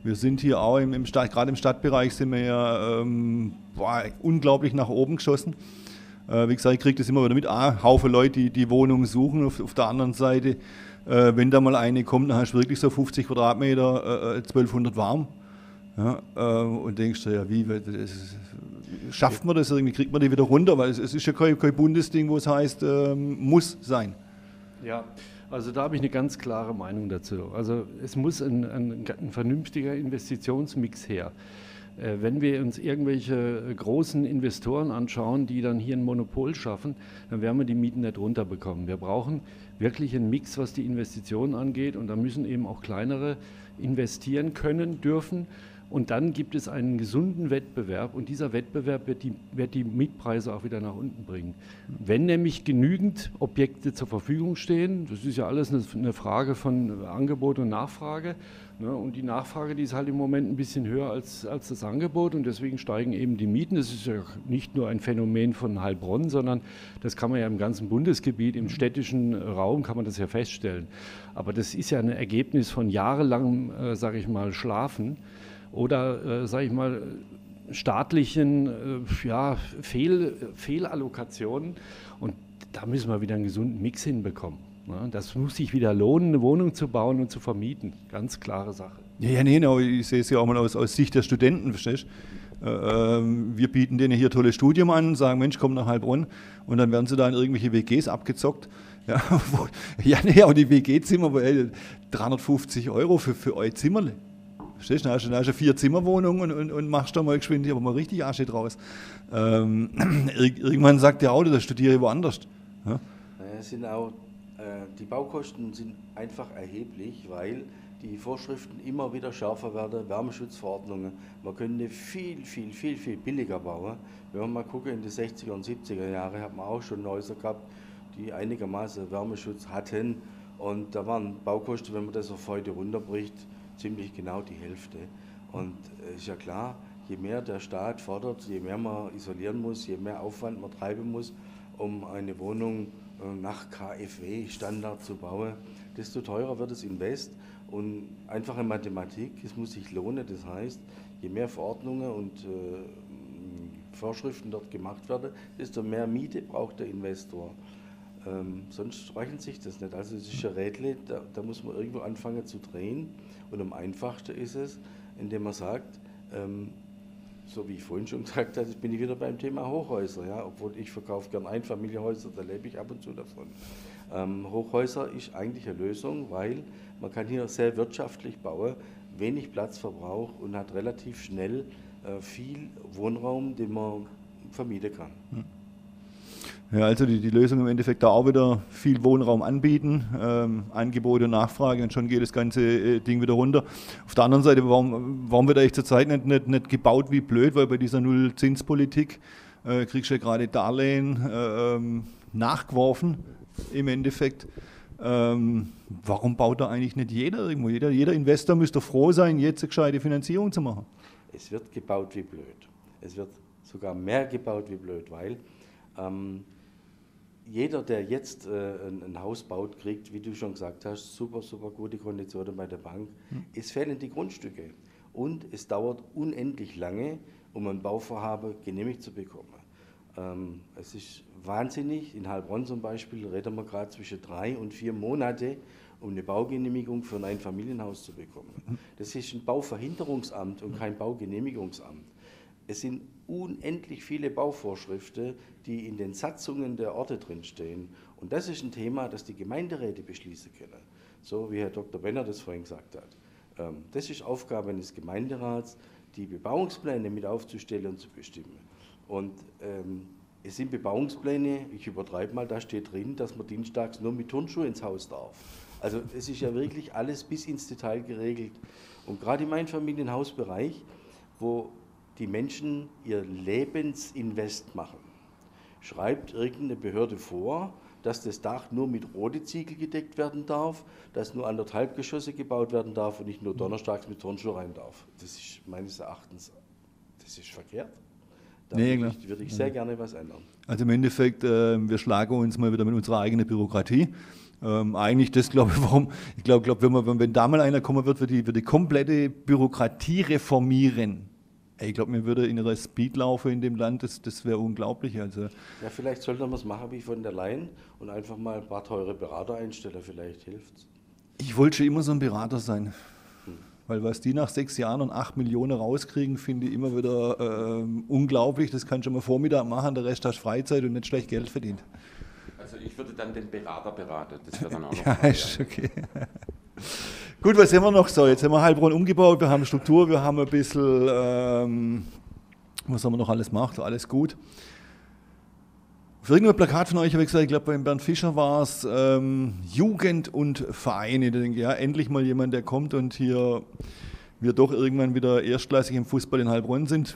S1: Wir sind hier auch im, im Stadt, gerade im Stadtbereich sind wir ja ähm, boah, unglaublich nach oben geschossen. Äh, wie gesagt, ich kriege das immer wieder mit. Ah, Haufen Leute, die die Wohnungen suchen. Auf, auf der anderen Seite, äh, wenn da mal eine kommt, dann hast du wirklich so fünfzig Quadratmeter, äh, zwölfhundert warm. Ja, äh, und denkst du, ja, wie, das, schafft man das irgendwie, kriegt man die wieder runter? Weil es, es ist ja kein, kein Bundesding, wo es heißt, ähm, muss sein.
S4: Ja, also da habe ich eine ganz klare Meinung dazu. Also es muss ein, ein, ein vernünftiger Investitionsmix her. Äh, wenn wir uns irgendwelche großen Investoren anschauen, die dann hier ein Monopol schaffen, dann werden wir die Mieten nicht runterbekommen. Wir brauchen wirklich einen Mix, was die Investitionen angeht, und da müssen eben auch kleinere investieren können, dürfen. Und dann gibt es einen gesunden Wettbewerb, und dieser Wettbewerb wird die, wird die Mietpreise auch wieder nach unten bringen. Wenn nämlich genügend Objekte zur Verfügung stehen, das ist ja alles eine, eine Frage von Angebot und Nachfrage, ne, und die Nachfrage, die ist halt im Moment ein bisschen höher als, als das Angebot, und deswegen steigen eben die Mieten. Das ist ja nicht nur ein Phänomen von Heilbronn, sondern das kann man ja im ganzen Bundesgebiet, im städtischen Raum kann man das ja feststellen. Aber das ist ja ein Ergebnis von jahrelangem, äh, sage ich mal, Schlafen. Oder, äh, sage ich mal, staatlichen äh, ja, Fehl, Fehlallokationen. Und da müssen wir wieder einen gesunden Mix hinbekommen. Ne? Das muss sich wieder lohnen, eine Wohnung zu bauen und zu vermieten. Ganz klare Sache.
S1: Ja, ja, nee, no, ich sehe es ja auch mal aus, aus Sicht der Studenten, verstehst du? Äh, wir bieten denen hier tolles Studium an und sagen, Mensch, komm nach Heilbronn. Und dann werden sie da in irgendwelche W Gs abgezockt. Ja, wo, ja nee, auch die W G-Zimmer, ey, dreihundertfünfzig Euro für, für euer Zimmerle. Verstehst du? Dann hast du eine Vier-Zimmer-Wohnung und, und, und machst da mal geschwind, aber mal richtig Asche draus. Ähm, irgendwann sagt der Auto, das studiere ich woanders. Ja?
S3: Es sind auch, äh, die Baukosten sind einfach erheblich, weil die Vorschriften immer wieder schärfer werden, Wärmeschutzverordnungen. Man könnte viel, viel, viel, viel billiger bauen. Wenn wir mal gucken, in die sechziger und siebziger Jahre hat man auch schon Häuser gehabt, die einigermaßen Wärmeschutz hatten. Und da waren Baukosten, wenn man das auf heute runterbricht, ziemlich genau die Hälfte. Und es ist ja klar, je mehr der Staat fordert, je mehr man isolieren muss, je mehr Aufwand man treiben muss, um eine Wohnung nach K f W-Standard zu bauen, desto teurer wird das Invest. Und einfache Mathematik, es muss sich lohnen. Das heißt, je mehr Verordnungen und äh, Vorschriften dort gemacht werden, desto mehr Miete braucht der Investor. Ähm, sonst rechnet sich das nicht. Also es ist ein Rädle, da, da muss man irgendwo anfangen zu drehen. Und am einfachsten ist es, indem man sagt, ähm, so wie ich vorhin schon gesagt habe, bin ich wieder beim Thema Hochhäuser. Ja? Obwohl ich verkaufe gern Einfamilienhäuser, da lebe ich ab und zu davon. Ähm, Hochhäuser ist eigentlich eine Lösung, weil man kann hier sehr wirtschaftlich bauen, wenig Platzverbrauch und hat relativ schnell äh, viel Wohnraum, den man vermieten kann. Hm.
S1: Ja, also die, die Lösung im Endeffekt da auch wieder viel Wohnraum anbieten, ähm, Angebot und Nachfrage, und schon geht das ganze äh, Ding wieder runter. Auf der anderen Seite, warum, warum wird eigentlich zurzeit nicht, nicht, nicht gebaut wie blöd, weil bei dieser Nullzinspolitik äh, kriegst du ja gerade Darlehen äh, ähm, nachgeworfen im Endeffekt. Ähm, warum baut da eigentlich nicht jeder irgendwo? Jeder, jeder Investor müsste froh sein, jetzt eine gescheite Finanzierung zu machen.
S3: Es wird gebaut wie blöd. Es wird sogar mehr gebaut wie blöd, weil ähm, jeder, der jetzt äh, ein, ein Haus baut, kriegt, wie du schon gesagt hast, super, super gute Konditionen bei der Bank. Hm. Es fehlen die Grundstücke und es dauert unendlich lange, um ein Bauvorhaben genehmigt zu bekommen. Ähm, es ist wahnsinnig. In Heilbronn zum Beispiel reden wir gerade zwischen drei und vier Monate, um eine Baugenehmigung für ein Einfamilienhaus zu bekommen. Das ist ein Bauverhinderungsamt und kein Baugenehmigungsamt. Es sind unendlich viele Bauvorschriften, die in den Satzungen der Orte drinstehen. Und das ist ein Thema, das die Gemeinderäte beschließen können. So wie Herr Doktor Benner das vorhin gesagt hat. Das ist Aufgabe eines Gemeinderats, die Bebauungspläne mit aufzustellen und zu bestimmen. Und ähm, es sind Bebauungspläne, ich übertreibe mal, da steht drin, dass man dienstags nur mit Turnschuhe ins Haus darf. Also es ist ja wirklich alles bis ins Detail geregelt. Und gerade im Einfamilienhausbereich, wo die Menschen ihr Lebensinvest machen, schreibt irgendeine Behörde vor, dass das Dach nur mit roten Ziegel gedeckt werden darf, dass nur anderthalb Geschosse gebaut werden darf und nicht nur donnerstags mit Turnschuhe rein darf. Das ist meines Erachtens, das ist verkehrt. Da nee, würde, ich, würde ich sehr gerne was ändern.
S1: Also im Endeffekt, äh, wir schlagen uns mal wieder mit unserer eigenen Bürokratie. Ähm, eigentlich das, glaube ich, warum, ich glaube, glaub, wenn, man, wenn da mal einer kommen wird, wird die, wird die komplette Bürokratie reformieren. Ich glaube, mir würde in einer Speed laufen in dem Land, das, das wäre unglaublich. Also.
S3: Ja, vielleicht sollte man es machen wie von der Leyen und einfach mal ein paar teure Berater einstellen, vielleicht hilft es.
S1: Ich wollte schon immer so ein Berater sein. Hm. Weil was die nach sechs Jahren und acht Millionen rauskriegen, finde ich immer wieder äh, unglaublich. Das kannst du mal Vormittag machen, der Rest hast Freizeit und nicht schlecht Geld verdient.
S2: Also ich würde dann den Berater beraten, das wäre dann auch noch.
S1: Ja, ist okay. Gut, was haben wir noch so? Jetzt haben wir Heilbronn umgebaut, wir haben Struktur, wir haben ein bisschen, ähm, was haben wir noch alles gemacht, alles gut. Auf irgendeinem Plakat von euch habe ich gesagt, ich glaube beim Bernd Fischer war es ähm, Jugend und Vereine. Da denke ich, ja, endlich mal jemand, der kommt und hier wir doch irgendwann wieder erstklassig im Fußball in Heilbronn sind.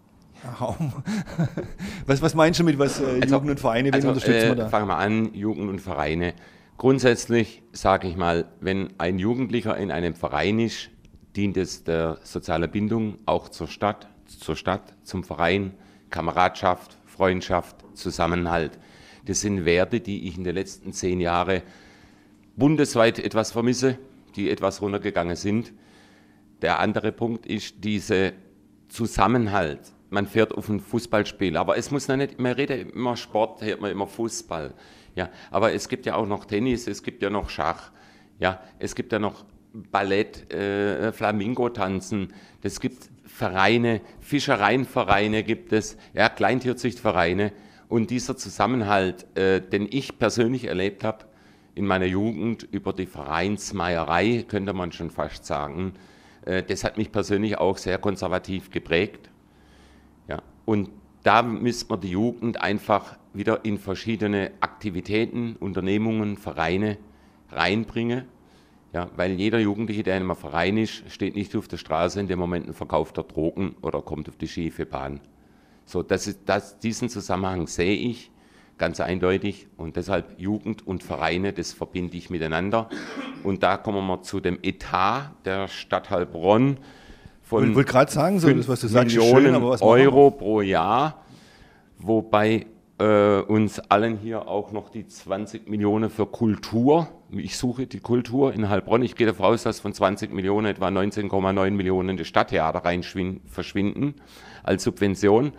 S1: was, was meinst du mit was äh,
S2: also,
S1: Jugend und Vereine, wen
S2: also,
S1: unterstützen
S2: äh,
S1: wir da?
S2: Fangen wir an, Jugend und Vereine. Grundsätzlich sage ich mal, wenn ein Jugendlicher in einem Verein ist, dient es der sozialen Bindung auch zur Stadt, zur Stadt, zum Verein, Kameradschaft, Freundschaft, Zusammenhalt. Das sind Werte, die ich in den letzten zehn Jahren bundesweit etwas vermisse, die etwas runtergegangen sind. Der andere Punkt ist dieser Zusammenhalt. Man fährt auf ein Fußballspiel, aber es muss nicht, man redet immer Sport, hört man immer Fußball. Ja, aber es gibt ja auch noch Tennis, es gibt ja noch Schach, ja, es gibt ja noch Ballett, äh, Flamingo-Tanzen, es gibt Vereine, Fischereienvereine gibt es, ja, Kleintierzüchtvereine. Und dieser Zusammenhalt, äh, den ich persönlich erlebt habe in meiner Jugend über die Vereinsmeierei, könnte man schon fast sagen, äh, das hat mich persönlich auch sehr konservativ geprägt. Ja, und da müsste man die Jugend einfach wieder in verschiedene Aktivitäten, Unternehmungen, Vereine reinbringen. Ja, weil jeder Jugendliche, der in einem Verein ist, steht nicht auf der Straße in dem Moment und verkauft er Drogen oder kommt auf die schiefe Bahn. So, das ist, das, diesen Zusammenhang sehe ich ganz eindeutig und deshalb Jugend und Vereine, das verbinde ich miteinander. Und da kommen wir zu dem Etat der Stadt Heilbronn von
S1: ich wollte gerade sagen, so, das, was du sagst, ist
S2: Millionen
S1: schön, aber was
S2: Euro pro Jahr, wobei äh, uns allen hier auch noch die zwanzig Millionen für Kultur, ich suche die Kultur in Heilbronn, ich gehe davon aus, dass von zwanzig Millionen etwa neunzehn Komma neun Millionen in das Stadttheater rein verschwinden als Subvention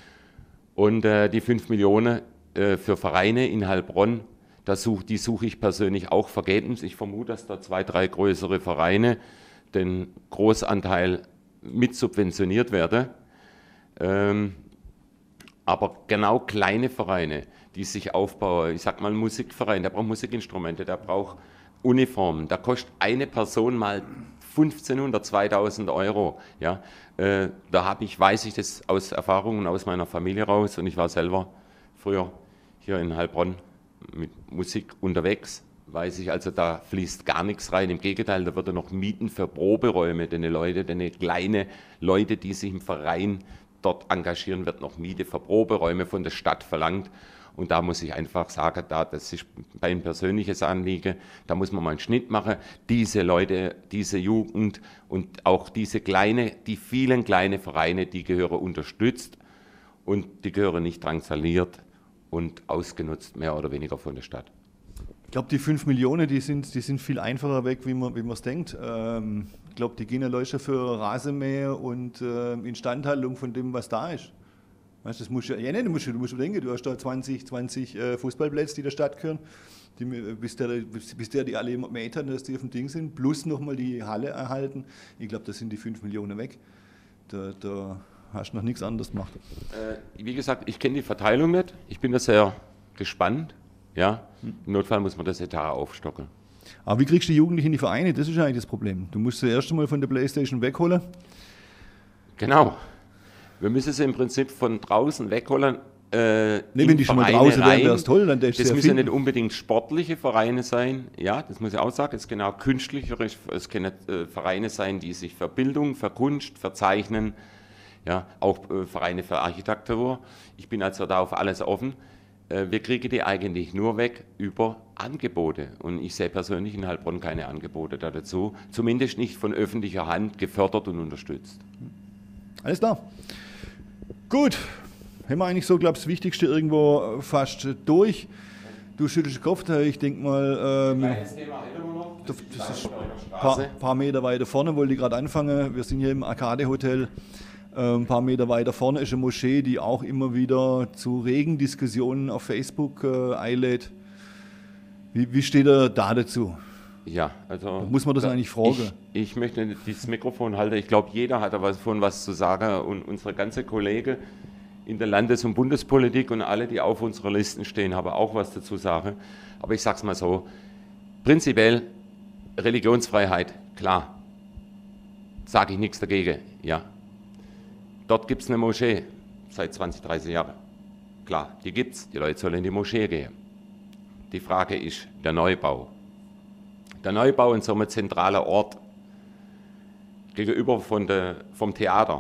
S2: und äh, die fünf Millionen äh, für Vereine in Heilbronn, das such, die suche ich persönlich auch vergebens. Ich vermute, dass da zwei, drei größere Vereine den Großanteil mit subventioniert werden. Ähm, aber genau kleine Vereine, die sich aufbauen, ich sag mal Musikverein, der braucht Musikinstrumente, der braucht Uniformen, da kostet eine Person mal fünfzehnhundert, zweitausend Euro. Ja? Äh, da habe ich, weiß ich das aus Erfahrungen aus meiner Familie raus und ich war selber früher hier in Heilbronn mit Musik unterwegs. Weiß ich, also da fließt gar nichts rein. Im Gegenteil, da wird noch Mieten für Proberäume, denn Leute, denn kleine Leute, die sich im Verein dort engagieren, wird noch Miete für Proberäume von der Stadt verlangt. Und da muss ich einfach sagen, da, das ist mein persönliches Anliegen, da muss man mal einen Schnitt machen. Diese Leute, diese Jugend und auch diese kleine, die vielen kleinen Vereine, die gehören unterstützt und die gehören nicht drangsaliert und ausgenutzt, mehr oder weniger von der Stadt.
S1: Ich glaube, die fünf Millionen, die sind, die sind viel einfacher weg, wie man wie es denkt. Ähm, ich glaube, die gehen ja Leute für Rasenmäher und äh, Instandhaltung von dem, was da ist. Weißt, das musst du, ja, nee, du, musst, du musst bedenken, du hast da zwanzig, zwanzig äh, Fußballplätze, die der Stadt gehören, die, bis, der, bis, bis der die alle gemäht hat, dass die auf dem Ding sind, plus nochmal die Halle erhalten. Ich glaube, da sind die fünf Millionen weg. Da, da hast du noch nichts anderes gemacht.
S2: Äh, wie gesagt, ich kenne die Verteilung nicht. Ich bin da sehr gespannt. Ja, im Notfall muss man das Etat aufstocken.
S1: Aber wie kriegst du die Jugendlichen in die Vereine? Das ist eigentlich das Problem. Du musst sie erst einmal von der Playstation wegholen.
S2: Genau. Wir müssen sie im Prinzip von draußen wegholen. Äh,
S1: nee, wenn die schon mal draußen wären, wäre es toll. Dann
S2: das müssen ja nicht unbedingt sportliche Vereine sein. Ja, das muss ich auch sagen. Es ist genau künstlich. Es können äh, Vereine sein, die sich für Bildung, für Kunst, für Zeichnen, ja, auch äh, Vereine für Architektur. Ich bin also da auf alles offen. Wir kriegen die eigentlich nur weg über Angebote. Und ich sehe persönlich in Heilbronn keine Angebote da dazu. Zumindest nicht von öffentlicher Hand gefördert und unterstützt.
S1: Alles klar. Gut. Haben wir eigentlich so, glaube ich, das Wichtigste irgendwo fast durch. Du schüttelst den Kopf, ich denke mal, ähm, das ist ein paar, paar Meter weiter vorne, wollte ich gerade anfangen. Wir sind hier im Arcade-Hotel. Ein paar Meter weiter vorne ist eine Moschee, die auch immer wieder zu regen Diskussionen auf Facebook äh, einlädt. Wie, wie steht er da dazu?
S2: Ja, also...
S1: Muss man das
S2: da,
S1: eigentlich fragen?
S2: Ich, ich möchte dieses Mikrofon halten. Ich glaube, jeder hat davon was zu sagen und unsere ganze Kollegen in der Landes- und Bundespolitik und alle, die auf unserer Liste stehen, haben auch was dazu zu sagen. Aber ich sage es mal so, prinzipiell Religionsfreiheit, klar, sage ich nichts dagegen, ja. Dort gibt es eine Moschee seit zwanzig, dreißig Jahren. Klar, die gibt es, die Leute sollen in die Moschee gehen. Die Frage ist der Neubau. Der Neubau in so einem zentralen Ort gegenüber von der, vom Theater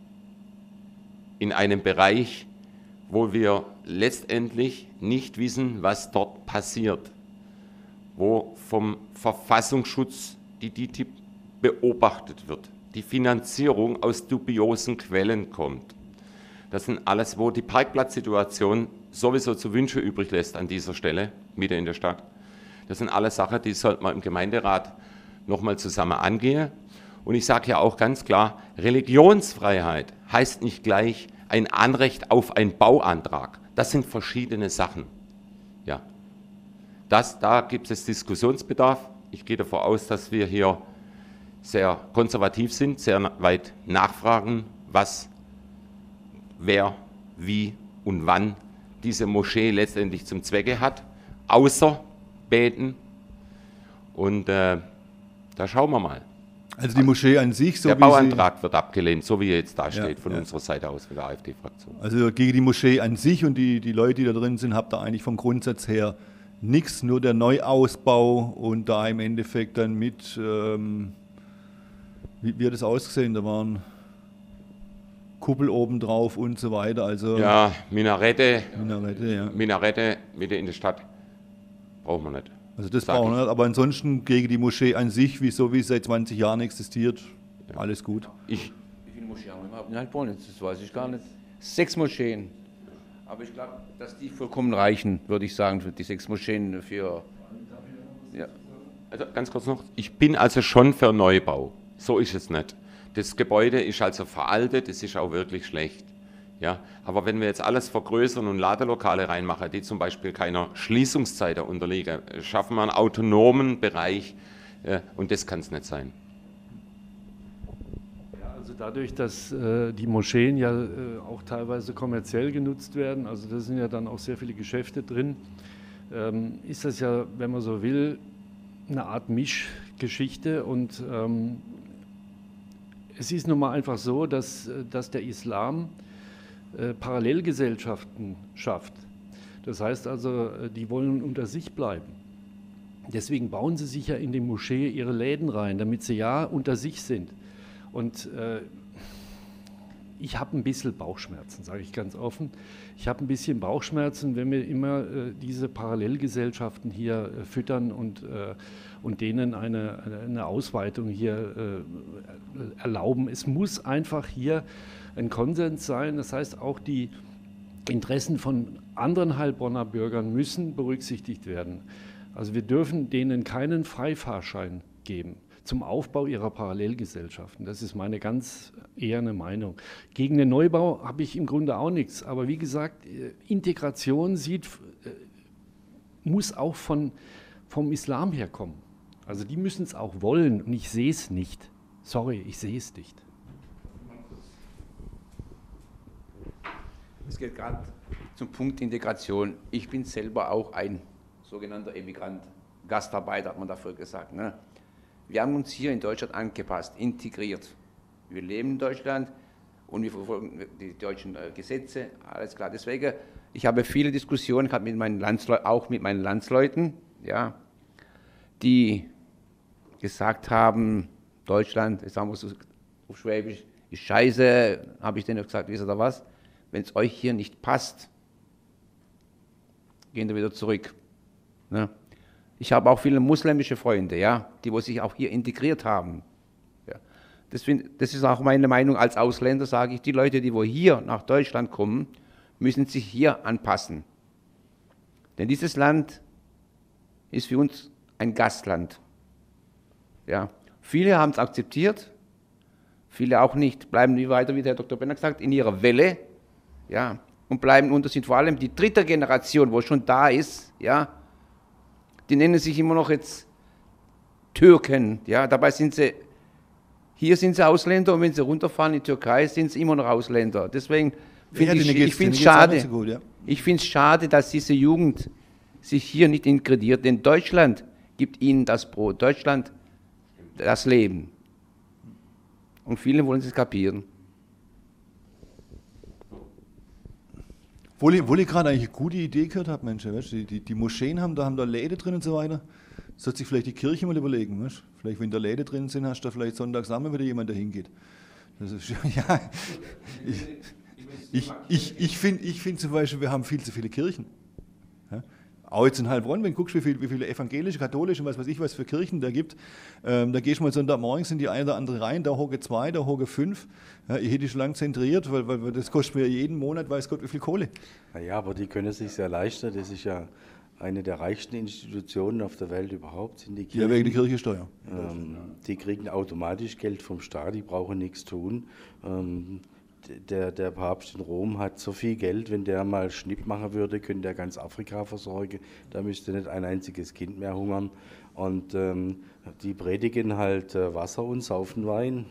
S2: in einem Bereich, wo wir letztendlich nicht wissen, was dort passiert, wo vom Verfassungsschutz die D I T I B beobachtet wird, die Finanzierung aus dubiosen Quellen kommt. Das sind alles, wo die Parkplatzsituation sowieso zu wünschen übrig lässt an dieser Stelle, mitten in der Stadt. Das sind alles Sachen, die sollte man im Gemeinderat nochmal zusammen angehen. Und ich sage ja auch ganz klar, Religionsfreiheit heißt nicht gleich ein Anrecht auf einen Bauantrag. Das sind verschiedene Sachen. Ja. Das, da gibt es Diskussionsbedarf. Ich gehe davon aus, dass wir hier sehr konservativ sind, sehr weit nachfragen, was, wer, wie und wann diese Moschee letztendlich zum Zwecke hat, außer beten. Und äh, da schauen wir mal.
S1: Also die Moschee an sich, so
S2: der
S1: wie
S2: Bauantrag sie, wird abgelehnt, so wie er jetzt da
S1: ja,
S2: steht, von
S1: ja.
S2: unserer Seite aus, von der AfD-Fraktion.
S1: Also gegen die Moschee an sich und die, die Leute, die da drin sind, habt ihr eigentlich vom Grundsatz her nichts, nur der Neuausbau und da im Endeffekt dann mit, ähm, wie, wie hat das ausgesehen, da waren Kuppel oben drauf und so weiter. Also
S2: ja, Minarette,
S1: Minarette, ja.
S2: Minarette mitten in der Stadt brauchen wir nicht.
S1: Also das brauchen wir nicht, aber ansonsten gegen die Moschee an sich, wie so wie es seit zwanzig Jahren existiert, ja. Alles gut.
S2: Ich,
S5: Wie viele Moscheen haben wir überhaupt in Heilbronn? Das weiß ich gar nicht. Sechs Moscheen. Aber ich glaube, dass die vollkommen reichen, würde ich sagen, für die sechs Moscheen für... Ja.
S2: Also ganz kurz noch, ich bin also schon für Neubau. So ist es nicht. Das Gebäude ist also veraltet, es ist auch wirklich schlecht. Ja, aber wenn wir jetzt alles vergrößern und Ladelokale reinmachen, die zum Beispiel keiner Schließungszeit unterliegen, schaffen wir einen autonomen Bereich äh, und das kann es nicht sein.
S4: Ja, also dadurch, dass äh, die Moscheen ja äh, auch teilweise kommerziell genutzt werden, also da sind ja dann auch sehr viele Geschäfte drin, ähm, ist das ja, wenn man so will, eine Art Mischgeschichte und ähm, es ist nun mal einfach so, dass, dass der Islam Äh, Parallelgesellschaften schafft. Das heißt also, die wollen unter sich bleiben. Deswegen bauen sie sich ja in die Moschee ihre Läden rein, damit sie ja unter sich sind. Und äh, ich habe ein bisschen Bauchschmerzen, sage ich ganz offen. Ich habe ein bisschen Bauchschmerzen, wenn wir immer äh, diese Parallelgesellschaften hier äh, füttern und, äh, und denen eine, eine Ausweitung hier äh, erlauben. Es muss einfach hier ein Konsens sein, das heißt auch die Interessen von anderen Heilbronner Bürgern müssen berücksichtigt werden. Also wir dürfen denen keinen Freifahrschein geben zum Aufbau ihrer Parallelgesellschaften. Das ist meine ganz eherne Meinung. Gegen den Neubau habe ich im Grunde auch nichts, aber wie gesagt, Integration sieht, muss auch von, vom Islam herkommen. Also die müssen es auch wollen und ich sehe es nicht. Sorry, ich sehe es nicht.
S5: Es geht gerade zum Punkt Integration. Ich bin selber auch ein sogenannter Emigrant, Gastarbeiter hat man dafür gesagt. Ne? Wir haben uns hier in Deutschland angepasst, integriert. Wir leben in Deutschland und wir verfolgen die deutschen Gesetze, alles klar. Deswegen, ich habe viele Diskussionen gehabt mit meinen Landsleuten, auch mit meinen Landsleuten, ja, die gesagt haben, Deutschland, das sagen wir so auf Schwäbisch, ist scheiße, habe ich denen gesagt, wisst ihr was? Wenn es euch hier nicht passt, gehen wir wieder zurück. Ne? Ich habe auch viele muslimische Freunde, ja, die wo sich auch hier integriert haben. Ja. Das, find, das ist auch meine Meinung als Ausländer, sage ich, die Leute, die wo hier nach Deutschland kommen, müssen sich hier anpassen. Denn dieses Land ist für uns ein Gastland. Ja. Viele haben es akzeptiert, viele auch nicht, bleiben wie weiter, wie der Herr Doktor Benner gesagt, in ihrer Welle, ja, und bleiben unter, sind vor allem die dritte Generation, wo schon da ist, ja, die nennen sich immer noch jetzt Türken, ja, dabei sind sie, hier sind sie Ausländer und wenn sie runterfahren in die Türkei, sind sie immer noch Ausländer. Deswegen finde
S1: Ja,
S5: ich,
S1: denen
S5: ich finde es
S1: geht's auch
S5: schade,
S1: nicht so gut, ja.
S5: ich finde es schade, dass diese Jugend sich hier nicht integriert, denn Deutschland gibt ihnen das Brot, Deutschland das Leben. Und viele wollen es kapieren.
S1: Wo ich, wo ich gerade eigentlich eine gute Idee gehört habe, Mensch, weißt, die, die, die Moscheen haben da, haben da Läden drin und so weiter. Sollte sich vielleicht die Kirche mal überlegen. Weißt? Vielleicht, wenn da Läden drin sind, hast du da vielleicht sonntags einmal wieder jemand, der hingeht. Das ist, ja, ich ich, ich, ich finde ich find zum Beispiel, wir haben viel zu viele Kirchen. Ja? Auch jetzt in Heilbronn, wenn du guckst, wie, viel, wie viele evangelische, katholische und was weiß ich, was für Kirchen da gibt, ähm, da gehst du mal Sonntagmorgens in die eine oder andere rein, da hoge zwei, da hoge fünf. Ja, ich hätte schon lange zentriert, weil, weil das kostet mir jeden Monat, weiß Gott, wie viel Kohle.
S3: Naja, aber die können sich sehr leisten. Das ist ja eine der reichsten Institutionen auf der Welt überhaupt, sind die Kirchen.
S1: Ja, wegen der Kirchensteuer.
S3: Ähm, die kriegen automatisch Geld vom Staat, die brauchen nichts tun. Ähm, Der, der Papst in Rom hat so viel Geld, wenn der mal Schnipp machen würde, könnte er ganz Afrika versorgen. Da müsste nicht ein einziges Kind mehr hungern. Und ähm, die predigen halt äh, Wasser und saufen Wein.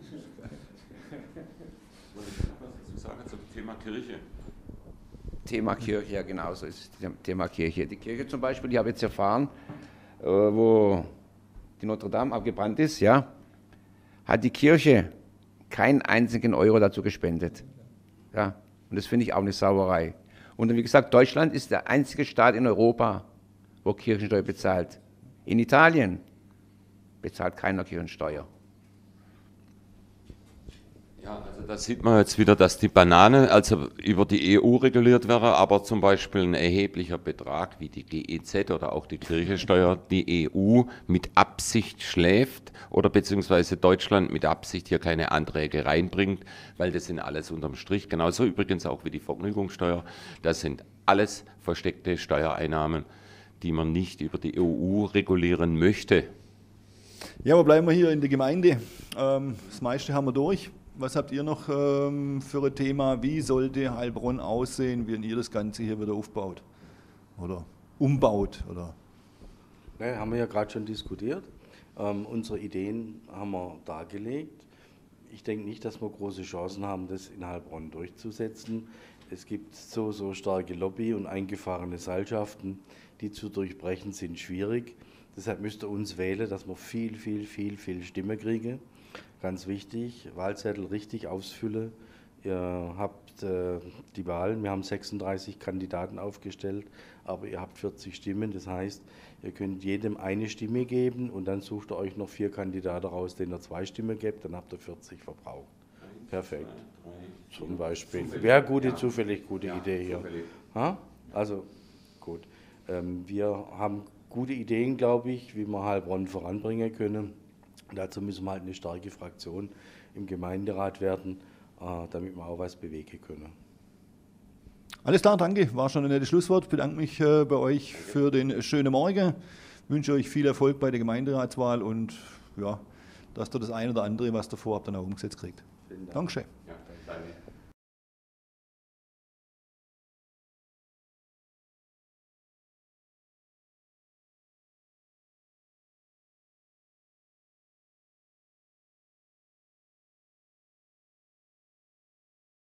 S2: Was zu sagen zum Thema Kirche?
S5: Thema Kirche, ja genau so ist das Thema Kirche. Die Kirche zum Beispiel, ich habe jetzt erfahren, äh, wo die Notre Dame abgebrannt ist, ja, hat die Kirche keinen einzigen Euro dazu gespendet. Ja, und das finde ich auch eine Sauerei. Und wie gesagt, Deutschland ist der einzige Staat in Europa, wo Kirchensteuer bezahlt. In Italien bezahlt keiner Kirchensteuer.
S2: Ja, also da sieht man jetzt wieder, dass die Banane also über die E U reguliert wäre, aber zum Beispiel ein erheblicher Betrag wie die G E Z oder auch die Kirchensteuer die E U mit Absicht schläft oder beziehungsweise Deutschland mit Absicht hier keine Anträge reinbringt, weil das sind alles unterm Strich, genauso übrigens auch wie die Vergnügungssteuer, das sind alles versteckte Steuereinnahmen, die man nicht über die E U regulieren möchte.
S1: Ja, aber bleiben wir hier in der Gemeinde. Ähm, das meiste haben wir durch. Was habt ihr noch ähm, für ein Thema? Wie sollte Heilbronn aussehen, wenn ihr das Ganze hier wieder aufbaut oder umbaut? Oder?
S3: Ja, haben wir ja gerade schon diskutiert. Ähm, unsere Ideen haben wir dargelegt. Ich denke nicht, dass wir große Chancen haben, das in Heilbronn durchzusetzen. Es gibt so, so starke Lobby und eingefahrene Seilschaften, die zu durchbrechen sind schwierig. Deshalb müsst ihr uns wählen, dass wir viel, viel, viel, viel Stimme kriegen. Ganz wichtig, Wahlzettel richtig ausfüllen. Ihr habt äh, die Wahlen, wir haben sechsunddreißig Kandidaten aufgestellt, aber ihr habt vierzig Stimmen. Das heißt, ihr könnt jedem eine Stimme geben und dann sucht ihr euch noch vier Kandidaten raus, denen ihr zwei Stimmen gebt, dann habt ihr vierzig verbraucht. Perfekt. Zum Beispiel. Wäre gute, zufällig gute Idee hier. Ha? Also, gut. Ähm, wir haben gute Ideen, glaube ich, wie wir Heilbronn voranbringen können. Dazu müssen wir halt eine starke Fraktion im Gemeinderat werden, äh, damit wir auch was bewegen können.
S1: Alles klar, danke. War schon ein nettes Schlusswort. Ich bedanke mich äh, bei euch für den schönen Morgen. Ich wünsche euch viel Erfolg bei der Gemeinderatswahl und ja, dass ihr das eine oder andere, was ihr vorhabt, dann auch umgesetzt kriegt. Dankeschön.
S2: Ja, danke.